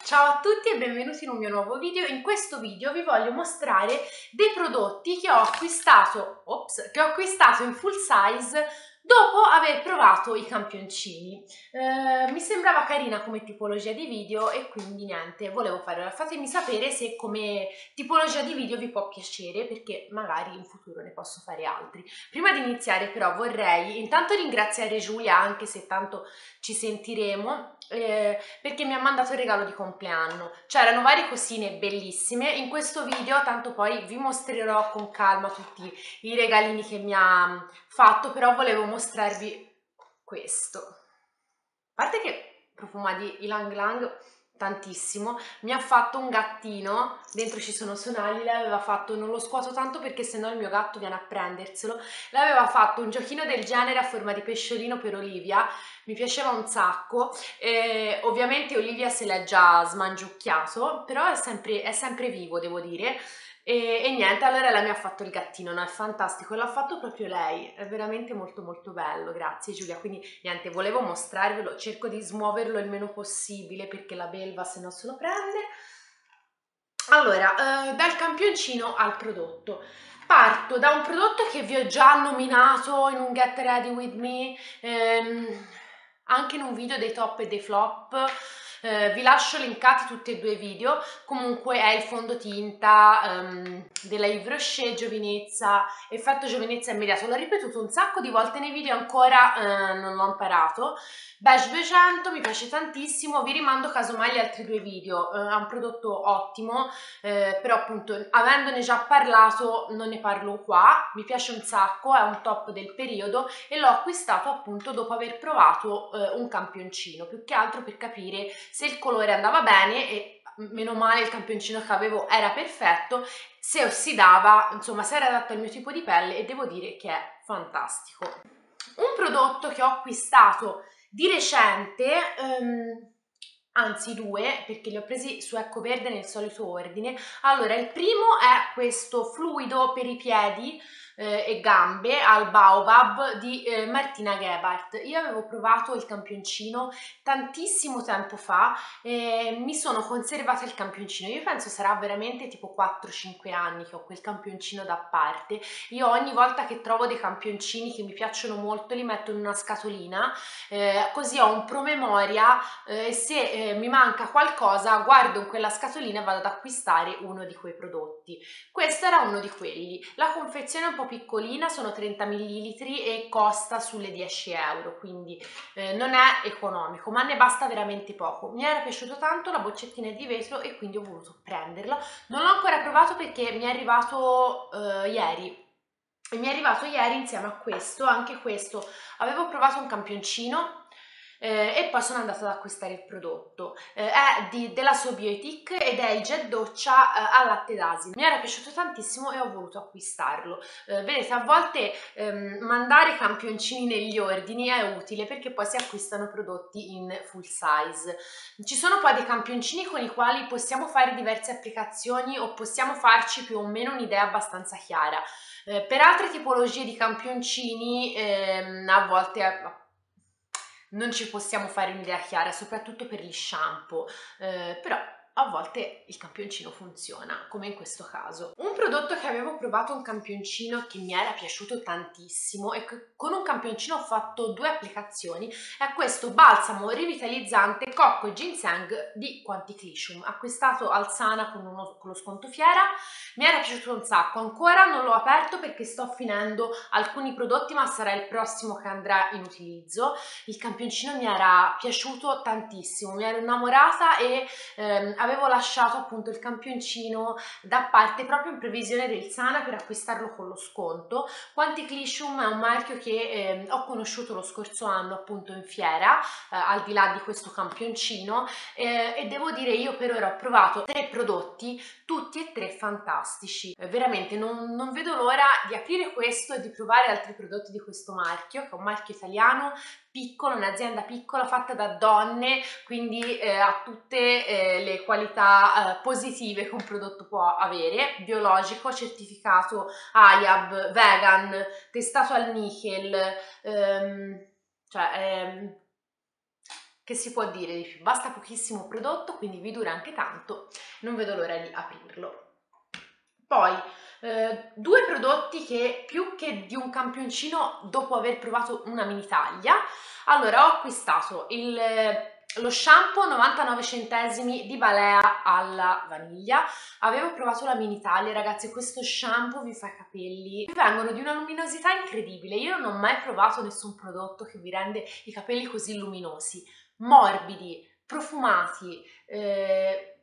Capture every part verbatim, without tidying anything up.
Ciao a tutti e benvenuti in un mio nuovo video. In questo video vi voglio mostrare dei prodotti che ho acquistato, ops, che ho acquistato in full size dopo aver provato i campioncini. Eh, mi sembrava carina come tipologia di video e quindi niente, volevo farla. Fatemi sapere se come tipologia di video vi può piacere, perché magari in futuro ne posso fare altri. Prima di iniziare però vorrei intanto ringraziare Giulia, anche se tanto ci sentiremo, eh, perché mi ha mandato il regalo di compleanno. C'erano varie cosine bellissime in questo video, tanto poi vi mostrerò con calma tutti i regalini che mi ha fatto, però volevo mostrarvi questo. A parte che profuma di Ylang Ylang tantissimo, mi ha fatto un gattino, dentro ci sono sonagli, lei aveva fatto, non lo scuoto tanto perché sennò il mio gatto viene a prenderselo, lei aveva fatto un giochino del genere a forma di pesciolino per Olivia, mi piaceva un sacco, e ovviamente Olivia se l'è già smangiucchiato, però è sempre, è sempre vivo, devo dire. E, e niente, allora lei mi ha fatto il gattino, no? È fantastico, e l'ha fatto proprio lei, è veramente molto molto bello, grazie Giulia. Quindi niente, volevo mostrarvelo, cerco di smuoverlo il meno possibile perché la belva se no se lo prende. Allora, eh, dal campioncino al prodotto. Parto da un prodotto che vi ho già nominato in un Get Ready With Me, ehm, anche in un video dei top e dei flop. Eh, vi lascio linkati tutti e due i video. Comunque è il fondotinta um, della Yves Rocher Giovinezza, effetto giovinezza immediato. L'ho ripetuto un sacco di volte nei video, ancora eh, non l'ho imparato. Beige duecento, mi piace tantissimo, vi rimando casomai gli altri due video, eh, è un prodotto ottimo, eh, però appunto avendone già parlato non ne parlo qua, mi piace un sacco, è un top del periodo e l'ho acquistato appunto dopo aver provato eh, un campioncino, più che altro per capire se il colore andava bene e meno male il campioncino che avevo era perfetto, se ossidava, insomma se era adatto al mio tipo di pelle, e devo dire che è fantastico. Un prodotto che ho acquistato di recente, um, anzi due, perché li ho presi su Ecoverde nel solito ordine. Allora, il primo è questo fluido per i piedi eh, e gambe al Baobab di eh, Martina Gebhardt. Io avevo provato il campioncino tantissimo tempo fa e mi sono conservata il campioncino. Io penso sarà veramente tipo quattro cinque anni che ho quel campioncino da parte. Io ogni volta che trovo dei campioncini che mi piacciono molto li metto in una scatolina, eh, così ho un promemoria e eh, se eh, mi manca qualcosa guardo in quella scatolina e vado ad acquistare uno di quei prodotti. Questo era uno di quelli. La confezione è un po' piccolina, sono trenta millilitri e costa sulle dieci euro, quindi eh, non è economico, ma ne basta veramente poco. Mi era piaciuto tanto, la boccettina è di vetro e quindi ho voluto prenderlo. Non l'ho ancora provato perché mi è arrivato eh, ieri. E mi è arrivato ieri insieme a questo, anche questo, avevo provato un campioncino eh, e poi sono andata ad acquistare il prodotto. Eh, è di, della Sobiotic ed è il gel doccia eh, al latte d'asino. Mi era piaciuto tantissimo e ho voluto acquistarlo. Eh, vedete, a volte ehm, mandare campioncini negli ordini è utile perché poi si acquistano prodotti in full size. Ci sono poi dei campioncini con i quali possiamo fare diverse applicazioni o possiamo farci più o meno un'idea abbastanza chiara. Eh, per altre tipologie di campioncini ehm, a volte eh, non ci possiamo fare un'idea chiara, soprattutto per gli shampoo, eh, però a volte il campioncino funziona, come in questo caso. Un prodotto che avevo provato, un campioncino che mi era piaciuto tantissimo e che con un campioncino ho fatto due applicazioni, è questo balsamo rivitalizzante cocco e ginseng di Quanticlicium, acquistato al Sana con, uno, con lo sconto fiera. Mi era piaciuto un sacco, ancora non l'ho aperto perché sto finendo alcuni prodotti, ma sarà il prossimo che andrà in utilizzo. Il campioncino mi era piaciuto tantissimo, mi ero innamorata e ehm, avevo lasciato appunto il campioncino da parte proprio in previsione del Sana per acquistarlo con lo sconto. Quanticlicium è un marchio che eh, ho conosciuto lo scorso anno appunto in fiera, eh, al di là di questo campioncino, eh, e devo dire io per ora ho provato tre prodotti, tutti e tre fantastici. Eh, veramente non, non vedo l'ora di aprire questo e di provare altri prodotti di questo marchio, che è un marchio italiano, piccolo, un'azienda piccola fatta da donne, quindi eh, ha tutte eh, le qualità eh, positive che un prodotto può avere: biologico, certificato A I A B, vegan, testato al nickel, ehm, cioè ehm, che si può dire di più? Basta pochissimo prodotto, quindi vi dura anche tanto, non vedo l'ora di aprirlo. Poi eh, due prodotti che più che di un campioncino, dopo aver provato una mini taglia, allora ho acquistato il, lo shampoo novantanove centesimi di Balea alla vaniglia. Avevo provato la mini taglia, ragazzi, questo shampoo vi fa i capelli, vi vengono di una luminosità incredibile. Io non ho mai provato nessun prodotto che vi rende i capelli così luminosi, morbidi, profumati, eh,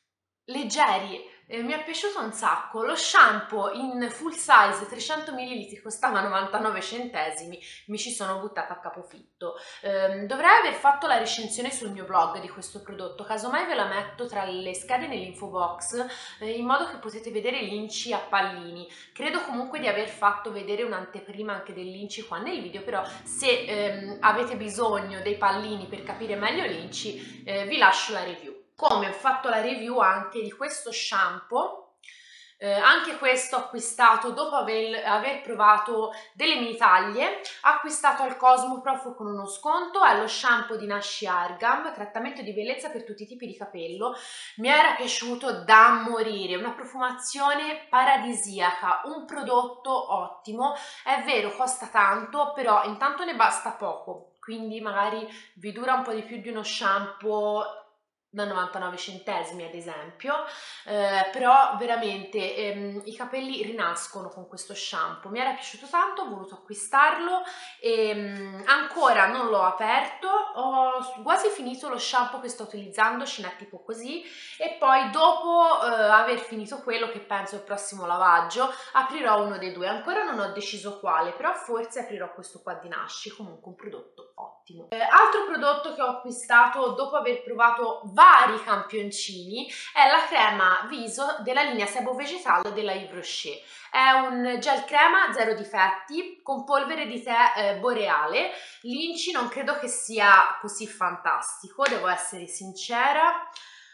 leggeri. Eh, mi è piaciuto un sacco. Lo shampoo in full size trecento millilitri costava novantanove centesimi, mi ci sono buttata a capofitto. Eh, dovrei aver fatto la recensione sul mio blog di questo prodotto, casomai ve la metto tra le schede nell'info box, eh, in modo che potete vedere l'inci a pallini. Credo comunque di aver fatto vedere un'anteprima anche dell'inci qua nel video, però se ehm, avete bisogno dei pallini per capire meglio l'inci, eh, vi lascio la review. Come ho fatto la review anche di questo shampoo, eh, anche questo acquistato dopo aver, aver provato delle mini taglie, acquistato al Cosmoprof con uno sconto. È lo shampoo di Nashi Argam, trattamento di bellezza per tutti i tipi di capello. Mi era piaciuto da morire, una profumazione paradisiaca, un prodotto ottimo. È vero, costa tanto, però intanto ne basta poco, quindi magari vi dura un po' di più di uno shampoo da novantanove centesimi ad esempio, eh, però veramente ehm, i capelli rinascono con questo shampoo. Mi era piaciuto tanto, ho voluto acquistarlo e ehm, ancora non l'ho aperto. Ho quasi finito lo shampoo che sto utilizzando, ce n'è tipo così, e poi dopo eh, aver finito quello, che penso il prossimo lavaggio, aprirò uno dei due. Ancora non ho deciso quale, però forse aprirò questo qua di Nashi, comunque un prodotto ottimo. Eh, altro prodotto che ho acquistato dopo aver provato vari campioncini è la crema viso della linea Sebo Vegetal della Yves Rocher. È un gel crema zero difetti con polvere di tè eh, boreale. L'inci non credo che sia così fantastico, devo essere sincera.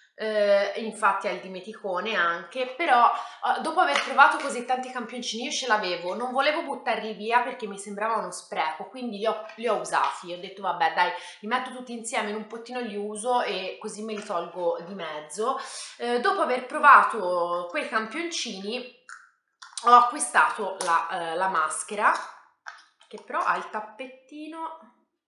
Uh, infatti ha il dimeticone anche, però uh, dopo aver provato così tanti campioncini, io ce l'avevo, non volevo buttarli via perché mi sembrava uno spreco, quindi li ho, li ho usati. Ho detto vabbè dai, li metto tutti insieme in un pottino, li uso e così me li tolgo di mezzo. Uh, dopo aver provato quei campioncini ho acquistato la, uh, la maschera, che però ha il tappettino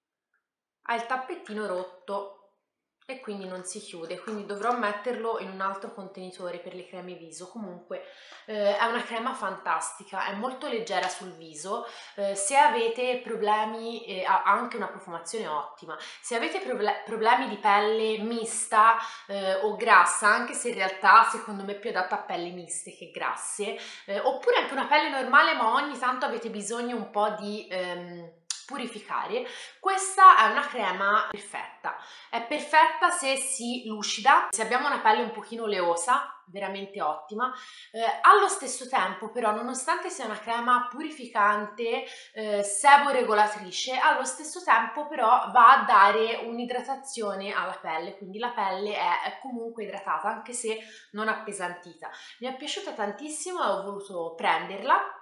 ha il tappettino rotto e quindi non si chiude, quindi dovrò metterlo in un altro contenitore per le creme viso. Comunque eh, è una crema fantastica, è molto leggera sul viso. Eh, se avete problemi, eh, ha anche una profumazione ottima. Se avete proble problemi di pelle mista eh, o grassa, anche se in realtà secondo me è più adatta a pelle miste che grasse, eh, oppure anche una pelle normale ma ogni tanto avete bisogno un po' di ehm, purificare, questa è una crema perfetta. È perfetta se si lucida, se abbiamo una pelle un pochino oleosa, veramente ottima. Eh, allo stesso tempo però, nonostante sia una crema purificante, eh, sebo-regolatrice, allo stesso tempo però va a dare un'idratazione alla pelle, quindi la pelle è, è comunque idratata anche se non appesantita. Mi è piaciuta tantissimo e ho voluto prenderla.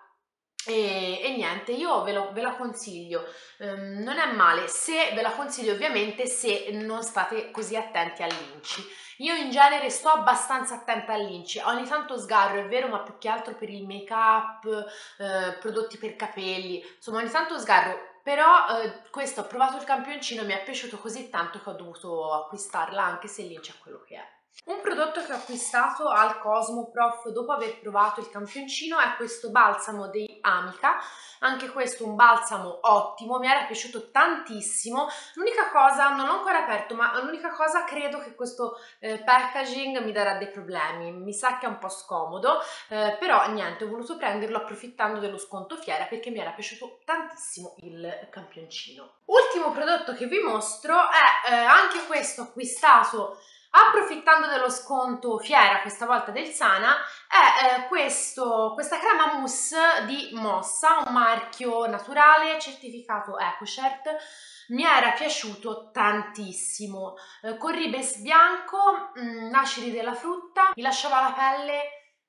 E, e niente, io ve, lo, ve la consiglio, um, non è male, se ve la consiglio ovviamente se non state così attenti all'inci. Io in genere sto abbastanza attenta all'inci, ogni tanto sgarro, è vero, ma più che altro per il make up, eh, prodotti per capelli, insomma ogni tanto sgarro, però eh, questo, ho provato il campioncino, mi è piaciuto così tanto che ho dovuto acquistarla anche se l'inci è quello che è. Un prodotto che ho acquistato al Cosmoprof dopo aver provato il campioncino è questo balsamo di Amica. Anche questo un balsamo ottimo, mi era piaciuto tantissimo. L'unica cosa, non l'ho ancora aperto, ma l'unica cosa, credo che questo eh, packaging mi darà dei problemi, mi sa che è un po' scomodo, eh, però niente, ho voluto prenderlo approfittando dello sconto fiera perché mi era piaciuto tantissimo il campioncino. Ultimo prodotto che vi mostro è eh, anche questo acquistato approfittando dello sconto fiera, questa volta del Sana, è eh, questo, questa crema mousse di Mossa, un marchio naturale certificato EcoCert. Mi era piaciuto tantissimo, eh, con ribes bianco, mh, acidi della frutta, mi lasciava la pelle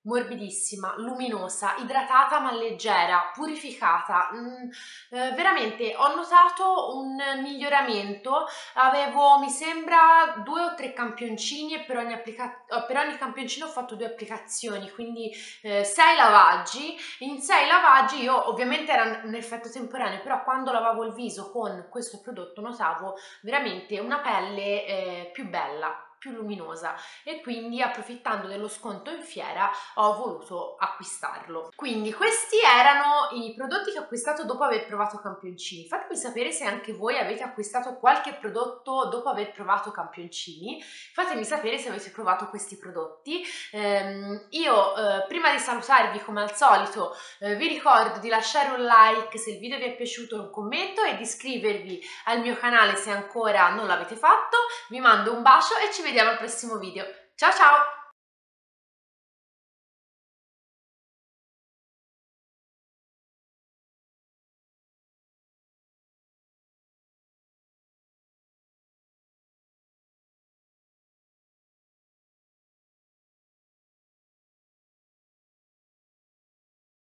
morbidissima, luminosa, idratata ma leggera, purificata. Mm, eh, veramente ho notato un miglioramento. Avevo, mi sembra, due o tre campioncini e per ogni, applica- per ogni campioncino ho fatto due applicazioni, quindi eh, sei lavaggi. In sei lavaggi io, ovviamente era un effetto temporaneo, però quando lavavo il viso con questo prodotto notavo veramente una pelle eh, più bella, più luminosa, e quindi, approfittando dello sconto in fiera, ho voluto acquistarlo. Quindi questi erano i prodotti che ho acquistato dopo aver provato campioncini. Fatemi sapere se anche voi avete acquistato qualche prodotto dopo aver provato campioncini. Fatemi sapere se avete provato questi prodotti. Ehm, io eh, prima di salutarvi, come al solito, eh, vi ricordo di lasciare un like se il video vi è piaciuto, un commento, e di iscrivervi al mio canale se ancora non l'avete fatto. Vi mando un bacio e ci vediamo al prossimo video. Ciao ciao!